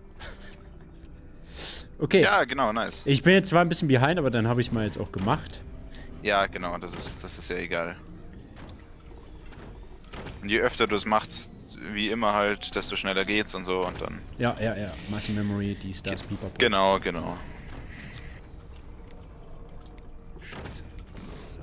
S1: Okay.
S2: Ja, genau, nice.
S1: Ich bin jetzt zwar ein bisschen behind, aber dann habe ich es mal jetzt auch gemacht.
S2: Ja, genau, das ist, das ist ja egal. Und je öfter du es machst, wie immer halt, desto schneller geht's und so und dann...
S1: Ja, ja, ja. Muscle Memory, dies, das, pipapo.
S2: Genau, genau.
S1: Scheiße. So.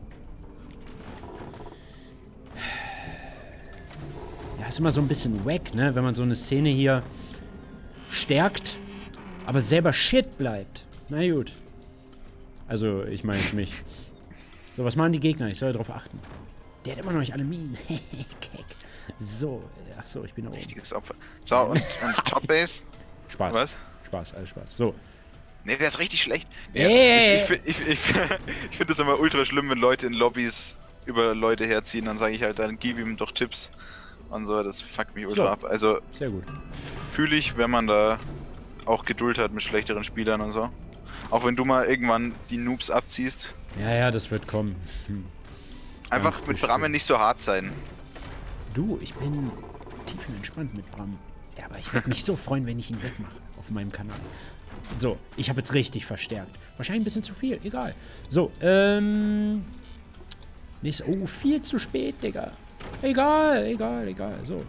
S1: Ja, ist immer so ein bisschen wack, ne? Wenn man so eine Szene hier stärkt, aber selber Shit bleibt. Na gut. Also, ich meine jetzt mich. So, was machen die Gegner? Ich soll darauf achten. Der hat immer noch nicht alle Minen. Keck. So, ach so, ich bin da oben.
S2: Richtiges Opfer. So, und, und Top Base.
S1: Spaß.
S2: Was?
S1: Spaß, alles Spaß. So.
S2: Ne, der ist richtig schlecht. Nee,
S1: Ey.
S2: ich ich, ich, ich, ich finde es immer ultra schlimm, wenn Leute in Lobbys über Leute herziehen. Dann sage ich halt, dann gib ihm doch Tipps. Und so, das fuckt mich ultra
S1: So.
S2: ab. Also,
S1: Sehr gut.
S2: fühle ich, wenn man da auch Geduld hat mit schlechteren Spielern und so. Auch wenn du mal irgendwann die Noobs abziehst.
S1: Ja, ja, das wird kommen. Hm.
S2: Einfach
S1: Ganz
S2: mit
S1: bestimmt.
S2: Bramme nicht so hart sein.
S1: Du, ich bin tiefenentspannt mit Bram. Ja, aber ich würde mich so freuen, wenn ich ihn wegmache auf meinem Kanal. So, ich habe jetzt richtig verstärkt. Wahrscheinlich ein bisschen zu viel, egal. So, ähm... Nächste, oh, viel zu spät, Digga. Egal, egal, egal. So.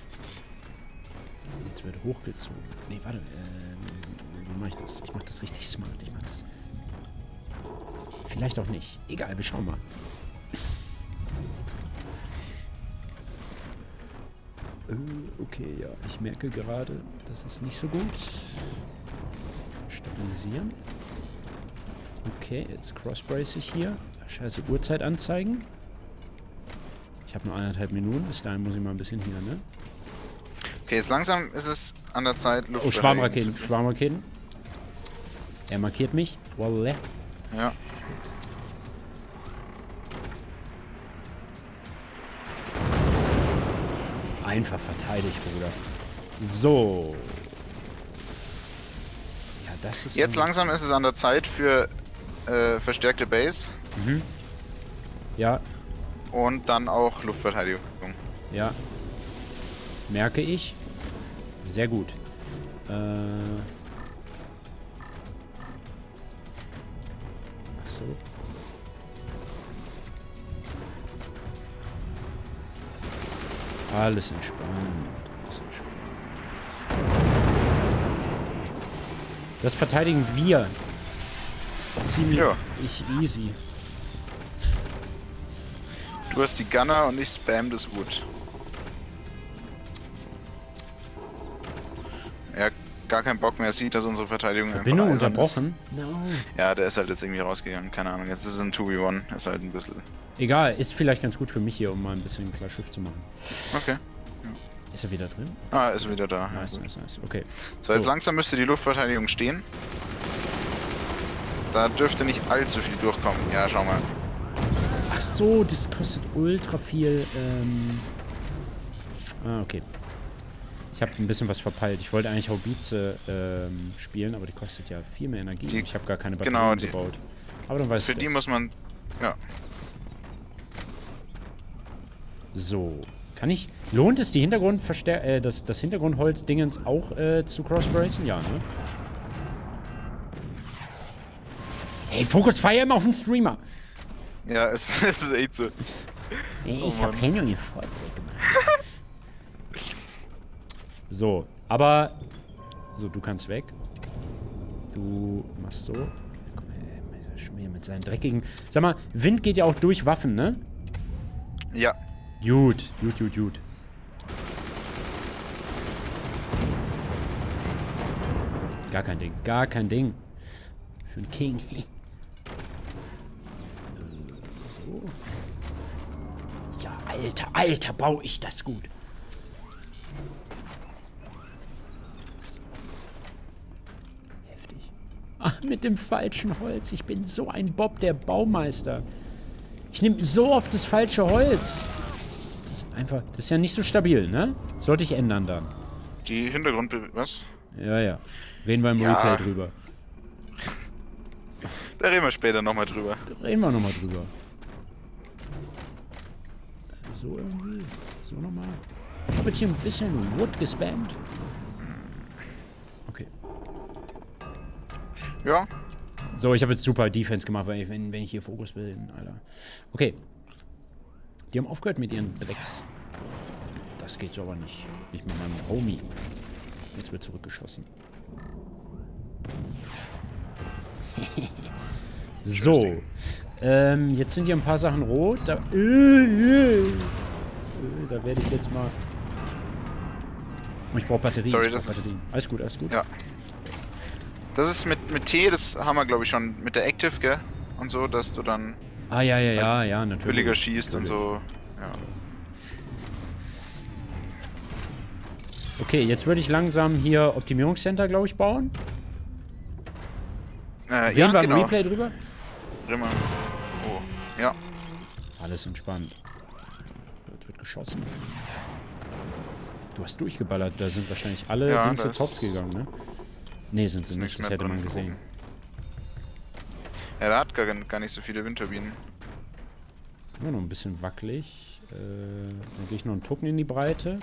S1: Jetzt wird hochgezogen. Nee, warte. Ähm, wie mache ich das? Ich mache das richtig smart. Ich mache das... Vielleicht auch nicht. Egal, wir schauen mal. Äh, okay, ja. Ich merke gerade, das ist nicht so gut. Stabilisieren. Okay, jetzt crossbrace ich hier. Scheiße, Uhrzeit anzeigen. Ich habe nur eineinhalb Minuten. Bis dahin muss ich mal ein bisschen hier, ne?
S2: Okay, jetzt langsam ist es an der Zeit, Luft.
S1: Oh, Schwarmraketen. Schwarmraketen. Er markiert mich. Wallah.
S2: Ja.
S1: Einfach verteidigt, Bruder. So. Ja, das ist...
S2: Jetzt
S1: irgendwie-
S2: langsam ist es an der Zeit für äh, verstärkte Base
S1: Mhm. Ja,
S2: und dann auch Luftverteidigung.
S1: ja. Merke ich. Sehr gut. Äh... Ach so. Alles entspannt. Alles entspannt. Das verteidigen wir. Ziemlich
S2: Ja.
S1: easy.
S2: Du hast die Gunner und ich spam das Wood. Er hat gar keinen Bock mehr, sieht, dass unsere Verteidigung
S1: Verbindung
S2: einfach eisern ist.
S1: unterbrochen? No.
S2: Ja, der ist halt jetzt irgendwie rausgegangen, keine Ahnung. Jetzt ist es ein zwei gegen eins, ist halt ein bisschen...
S1: Egal, ist vielleicht ganz gut für mich hier, um mal ein bisschen klar Schiff zu machen.
S2: Okay.
S1: Ist er wieder drin?
S2: Ah, ist wieder da.
S1: Nice, nice, nice. Okay.
S2: So, jetzt
S1: So.
S2: langsam müsste die Luftverteidigung stehen. Da dürfte nicht allzu viel durchkommen. Ja, schau mal.
S1: Ach so, das kostet ultra viel. Ähm ah, okay. Ich habe ein bisschen was verpeilt. Ich wollte eigentlich Haubize ähm, spielen, aber die kostet ja viel mehr Energie.
S2: Die-
S1: und ich habe gar keine Batterien
S2: genau, die-
S1: gebaut. Aber dann weiß
S2: Für
S1: ich
S2: die
S1: das.
S2: muss man... Ja.
S1: So. Kann ich... Lohnt es, die Hintergrundverstär äh, das, das Hintergrundholz-Dingens auch äh, zu crossbracen? Ja, ne? Hey, Fokus Fire immer auf den Streamer.
S2: Ja, es, es ist echt so.
S1: Nee,
S2: Oh
S1: ich hab
S2: Mann.
S1: Henry Fahrzeug gemacht. So, aber... So, du kannst weg. Du machst so. Guck mal, ey, schon wieder mit seinen dreckigen... Sag mal, Wind geht ja auch durch Waffen, ne?
S2: Ja.
S1: Gut, gut, gut, gut. Gar kein Ding, gar kein Ding. Für einen King. Äh, so. Ja, Alter, Alter, baue ich das gut. Heftig. Ach, mit dem falschen Holz. Ich bin so ein Bob, der Baumeister. Ich nehme so oft das falsche Holz. Das ist einfach... Das ist ja nicht so stabil, ne? Sollte ich ändern dann.
S2: Die Hintergrund... Was?
S1: Ja, ja. Reden wir im
S2: Ja.
S1: Replay drüber.
S2: Da reden wir später nochmal drüber.
S1: Reden wir nochmal drüber. So irgendwie. So nochmal. Ich habe jetzt hier ein bisschen Wood gespammt. Okay.
S2: Ja.
S1: So, ich habe jetzt super Defense gemacht, weil ich, wenn, wenn ich hier Fokus will, Alter. Okay. Die haben aufgehört mit ihren Drecks. Das geht so aber nicht. Nicht mit meinem Homie. Jetzt wird zurückgeschossen. So. Ähm, jetzt sind hier ein paar Sachen rot. Da, äh, äh, äh, da werde ich jetzt mal... Oh, ich brauche Batterien.
S2: Sorry,
S1: ich brauch
S2: das ist...
S1: Batterien. Alles gut, alles gut.
S2: Ja. Das ist mit, mit T, das haben wir glaube ich schon mit der Active, gell? Und so, dass du dann...
S1: Ah, ja, ja, ja, ja, natürlich.
S2: Billiger schießt
S1: natürlich.
S2: und so. Ja.
S1: Okay, jetzt würde ich langsam hier Optimierungscenter, glaube ich, bauen.
S2: Äh,
S1: Reden
S2: ja,
S1: wir am
S2: genau.
S1: Replay drüber?
S2: Rimmer. Oh, ja.
S1: Alles entspannt. Dort wird geschossen. Du hast durchgeballert, da sind wahrscheinlich alle
S2: Ja,
S1: Dings
S2: das
S1: jetzt hops gegangen, ne? Ne, sind sie
S2: ist
S1: nicht,
S2: nichts
S1: das
S2: mehr
S1: hätte man
S2: drin.
S1: gesehen.
S2: Ja, der hat gar, gar nicht so viele Windturbinen.
S1: Immer noch ein bisschen wackelig. Äh, dann gehe ich noch einen Tucken in die Breite.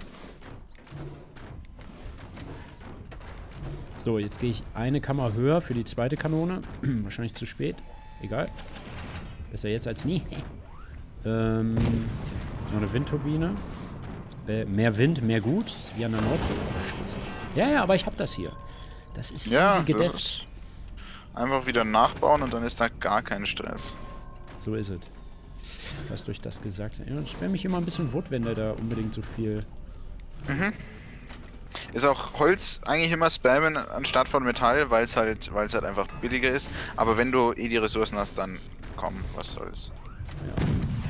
S1: So, jetzt gehe ich eine Kammer höher für die zweite Kanone. Wahrscheinlich zu spät. Egal. Besser jetzt als nie. ähm, noch eine Windturbine. Äh, mehr Wind, mehr gut. Das ist wie an der Nordsee. Scheiße. Ja, ja, aber ich habe das hier. Das ist
S2: Ja,
S1: easy
S2: das
S1: gedefft.
S2: ist einfach wieder nachbauen und dann ist da gar kein Stress.
S1: So ist es. Was durch das gesagt. Ja, ich sperre mich immer ein bisschen Wood, wenn der da unbedingt so viel...
S2: Mhm. Ist auch Holz eigentlich immer spammen anstatt von Metall, weil es halt, weil es halt einfach billiger ist. Aber wenn du eh die Ressourcen hast, dann komm, was soll's.
S1: Ja.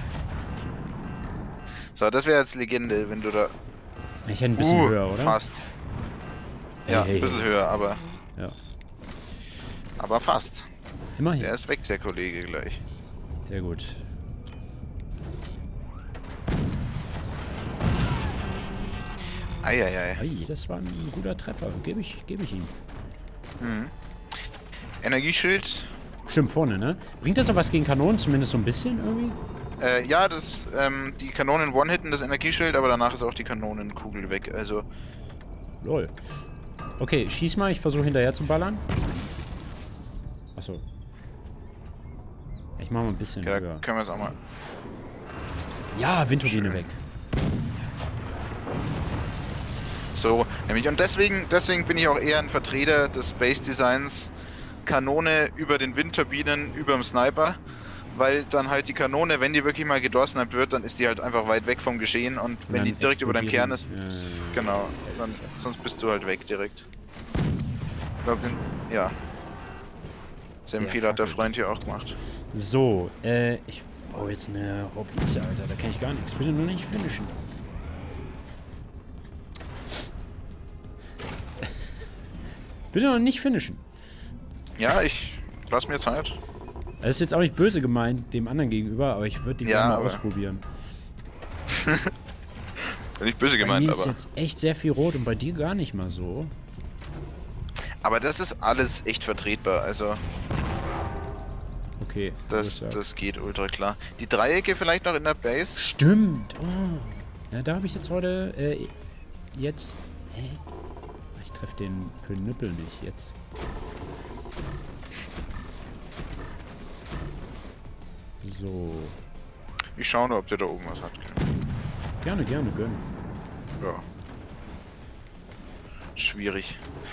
S2: So, das wäre jetzt Legende, wenn du da...
S1: Ich hätte ein bisschen
S2: uh,
S1: höher, oder?
S2: Fast.
S1: Hey,
S2: Ja,
S1: hey,
S2: ein bisschen
S1: hey.
S2: höher, aber...
S1: Ja.
S2: Aber fast.
S1: Immerhin.
S2: Der ist weg, der Kollege, gleich.
S1: Sehr gut.
S2: Eieiei.
S1: Ei, das war ein guter Treffer. Gebe ich, gebe ich ihm.
S2: Mhm. Energieschild.
S1: Stimmt, vorne, ne? Bringt das noch was gegen Kanonen? Zumindest so ein bisschen irgendwie?
S2: Äh, ja, das, ähm, die Kanonen one-hitten das Energieschild, aber danach ist auch die Kanonenkugel weg, also...
S1: Lol. Okay, schieß mal. Ich versuche hinterher zu ballern. Achso. Ich mache mal ein bisschen
S2: Ja,
S1: höher.
S2: können wir es auch mal...
S1: Ja, Windturbine
S2: Schön.
S1: weg.
S2: So, nämlich, und deswegen, deswegen bin ich auch eher ein Vertreter des Base Designs Kanone über den Windturbinen, über dem Sniper, weil dann halt die Kanone, wenn die wirklich mal gedorsniped wird, dann ist die halt einfach weit weg vom Geschehen und wenn die
S1: Dann
S2: direkt über deinem Kern ist,
S1: explodieren. Ja, ja, ja.
S2: genau, dann, sonst bist du halt weg direkt. Ich glaub, den, ja. Selben
S1: Der
S2: Fehler hat der
S1: fackelt.
S2: Freund hier auch gemacht.
S1: So, äh, ich baue jetzt eine Haubize, Alter. Da kann ich gar nichts. Bitte nur nicht finishen. Bitte noch nicht finishen.
S2: Ja, ich lass mir Zeit.
S1: Das ist jetzt auch nicht böse gemeint dem anderen gegenüber, aber ich würde die
S2: Ja,
S1: gerne mal
S2: aber-
S1: ausprobieren.
S2: Nicht böse
S1: Bei
S2: gemeint,
S1: mir ist
S2: aber...
S1: jetzt echt sehr viel rot und bei dir gar nicht mal so.
S2: Aber das ist alles echt vertretbar, also
S1: Okay.
S2: das,
S1: du sagst.
S2: das geht ultra klar. Die Dreiecke vielleicht noch in der Base?
S1: Stimmt. Oh. Ja, da habe ich jetzt heute, äh, jetzt... Hä? Ich treffe den Pönüppel nicht jetzt. So.
S2: Ich schaue nur, ob der da oben was hat.
S1: Gerne, gerne, gönn.
S2: Ja. Schwierig.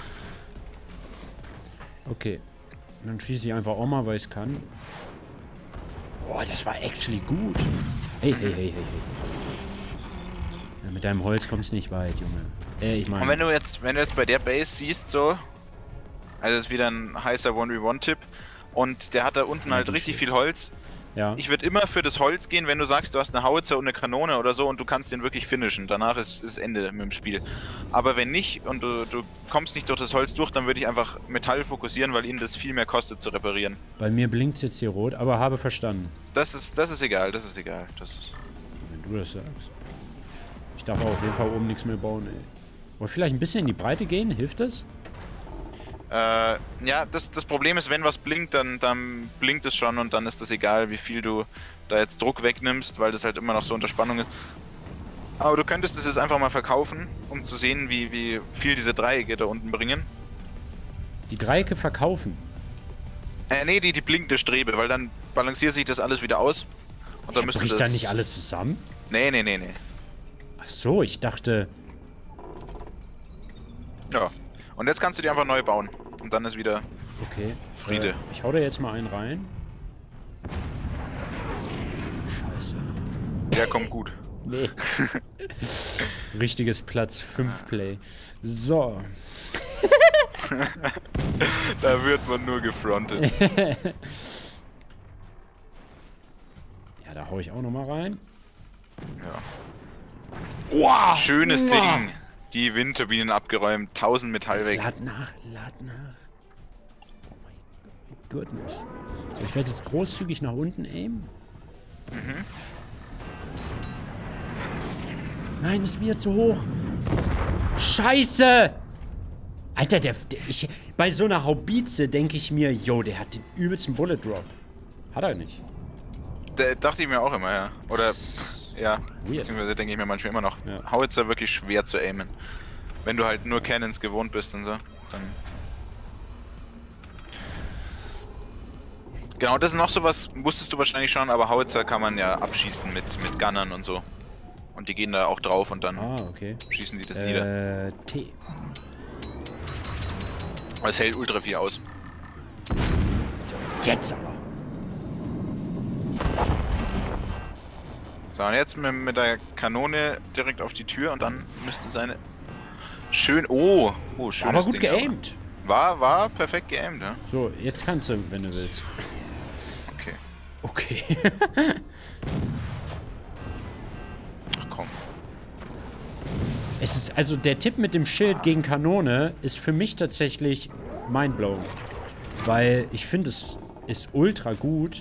S1: Okay. Dann schieße ich einfach auch mal, weil ich es kann. Boah, das war actually gut. Hey, hey, hey, hey, hey. Ja, mit deinem Holz kommst du nicht weit, Junge. Äh, ich
S2: Und
S1: meine...
S2: wenn du jetzt, wenn du jetzt bei der Base siehst, so, also das ist wieder ein heißer eins gegen eins Tipp und der hat da unten halt richtig viel Holz.
S1: Ja.
S2: Ich würde immer für das Holz gehen, wenn du sagst, du hast eine Howitzer und eine Kanone oder so und du kannst den wirklich finishen. Danach ist, ist Ende mit dem Spiel. Aber wenn nicht und du, du kommst nicht durch das Holz durch, dann würde ich einfach Metall fokussieren, weil ihnen das viel mehr kostet zu reparieren.
S1: Bei mir blinkt es jetzt hier rot, aber habe verstanden.
S2: Das ist, das ist egal, das ist egal. Das ist
S1: Wenn du das sagst. Ich darf auch auf jeden Fall oben nichts mehr bauen, ey. Oder vielleicht ein bisschen in die Breite gehen, hilft das?
S2: Äh, ja, das, das Problem ist, wenn was blinkt, dann, dann blinkt es schon und dann ist das egal, wie viel du da jetzt Druck wegnimmst, weil das halt immer noch so unter Spannung ist. Aber du könntest es jetzt einfach mal verkaufen, um zu sehen, wie, wie viel diese Dreiecke da unten bringen.
S1: Die Dreiecke verkaufen?
S2: Äh, nee, die, die blinkende Strebe, weil dann balanciert sich das alles wieder aus. Und dann
S1: Ja,
S2: müsste
S1: bricht
S2: das...
S1: da nicht alles zusammen?
S2: Nee, nee, nee, nee.
S1: Ach so, ich dachte...
S2: Ja. Und jetzt kannst du die einfach neu bauen. Und dann ist wieder
S1: Okay.
S2: Friede.
S1: Äh, ich hau da jetzt mal einen rein. Scheiße.
S2: Der kommt gut.
S1: Nee. Richtiges Platz fünf Play. So.
S2: Da wird man nur gefrontet.
S1: Ja, da hau ich auch noch mal rein.
S2: Ja.
S1: Wow.
S2: Schönes
S1: Wow.
S2: Ding. Die Windturbinen abgeräumt. tausend Metall
S1: Jetzt
S2: weg.
S1: lad nach, lad nach. Oh mein Goodness. So, ich werde jetzt großzügig nach unten aimen.
S2: Mhm.
S1: Nein, ist wieder zu hoch. Scheiße! Alter, der, der ich, bei so einer Haubize denke ich mir, yo, der hat den übelsten Bullet Drop. Hat er nicht.
S2: Da dachte ich mir auch immer, ja. Oder, ja,
S1: Weird.
S2: beziehungsweise denke ich mir manchmal immer noch.
S1: Ja.
S2: Howitzer wirklich schwer zu aimen. Wenn du halt nur Cannons gewohnt bist und so, dann... Genau, das ist noch sowas, wusstest du wahrscheinlich schon, aber Howitzer kann man ja abschießen mit, mit Gunnern und so. Und die gehen da auch drauf und dann
S1: Ah, okay.
S2: schießen die das nieder.
S1: Äh, T.
S2: Aber es hält ultra viel aus.
S1: So, jetzt aber.
S2: So, und jetzt mit, mit der Kanone direkt auf die Tür und dann müsste seine... Schön... Oh! Oh, schönes
S1: Aber gut
S2: Ding,
S1: geaimt.
S2: War, war perfekt geaimt, ja?
S1: So, jetzt kannst du, wenn du willst.
S2: Okay.
S1: Okay.
S2: Ach komm.
S1: Es ist, also der Tipp mit dem Schild gegen Kanone ist für mich tatsächlich mindblowing. Weil ich finde, es ist ultra gut.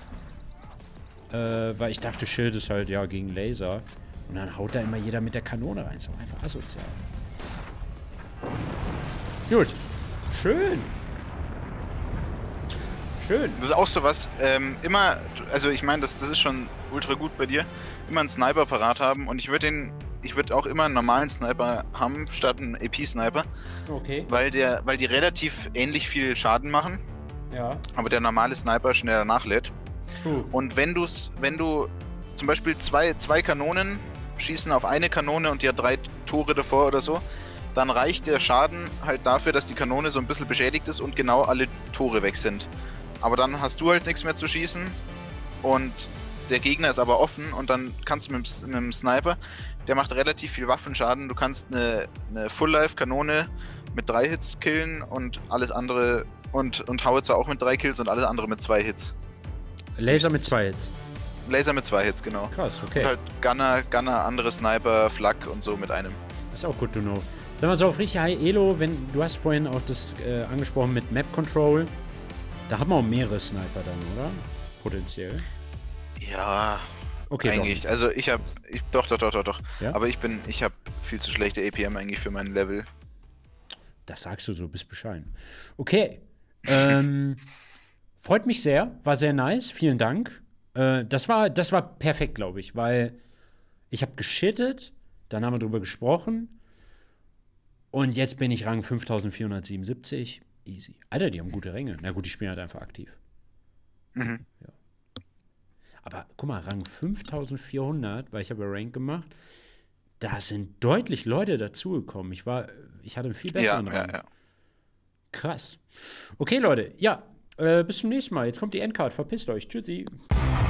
S1: Äh, weil ich dachte, Schild ist halt, ja, gegen Laser. Und dann haut da immer jeder mit der Kanone rein. Ist doch einfach asozial. Gut. Schön. Schön.
S2: Das ist auch so was, ähm, immer, also ich meine, das, das ist schon ultra gut bei dir, immer einen Sniper parat haben und ich würde den, ich würde auch immer einen normalen Sniper haben, statt einen A P-Sniper,
S1: Okay.
S2: weil der, weil die relativ ähnlich viel Schaden machen,
S1: Ja.
S2: aber der normale Sniper schneller nachlädt.
S1: True.
S2: Und wenn du's, wenn du zum Beispiel zwei, zwei Kanonen schießen auf eine Kanone und die hat drei Tore davor oder so, dann reicht der Schaden halt dafür, dass die Kanone so ein bisschen beschädigt ist und genau alle Tore weg sind. Aber dann hast du halt nichts mehr zu schießen und der Gegner ist aber offen und dann kannst du mit, dem- mit dem Sniper, der macht relativ viel Waffenschaden, du kannst eine, eine Full-Life-Kanone mit drei Hits killen und alles andere und, und Howitzer auch mit drei Kills und alles andere mit zwei Hits.
S1: Laser mit zwei Hits.
S2: Laser mit zwei Hits, genau.
S1: Krass, okay.
S2: Und halt Gunner, Gunner, andere Sniper, Flak und so mit einem.
S1: Ist auch good to know. Sag mal so, auf richtig High Elo, wenn du hast vorhin auch das äh, angesprochen mit Map Control. Da haben wir auch mehrere Sniper dann, oder? Potenziell.
S2: Ja,
S1: Okay,
S2: eigentlich. Also ich hab, ich, doch, doch, doch, doch, doch.
S1: Ja?
S2: Aber ich bin, ich habe viel zu schlechte A P M eigentlich für mein Level.
S1: doch. Das sagst du so, bist bescheiden. Okay. Ähm, freut mich sehr, war sehr nice, vielen Dank. Äh, das war, das war perfekt, glaube ich, weil ich habe geschittet, dann haben wir drüber gesprochen und jetzt bin ich Rang fünftausendvierhundertsiebenundsiebzig. Easy. Alter, die haben gute Ränge. Na gut, die spielen halt einfach aktiv.
S2: Mhm.
S1: Aber guck mal, Rang fünftausendvierhundert, weil ich habe ja Rank gemacht, da sind deutlich Leute dazugekommen. Ich war, ich hatte einen viel
S2: Ja,
S1: besseren
S2: ja,
S1: Rang.
S2: ja.
S1: Krass. Okay, Leute, ja, äh, bis zum nächsten Mal. Jetzt kommt die Endcard. Verpisst euch. Tschüssi.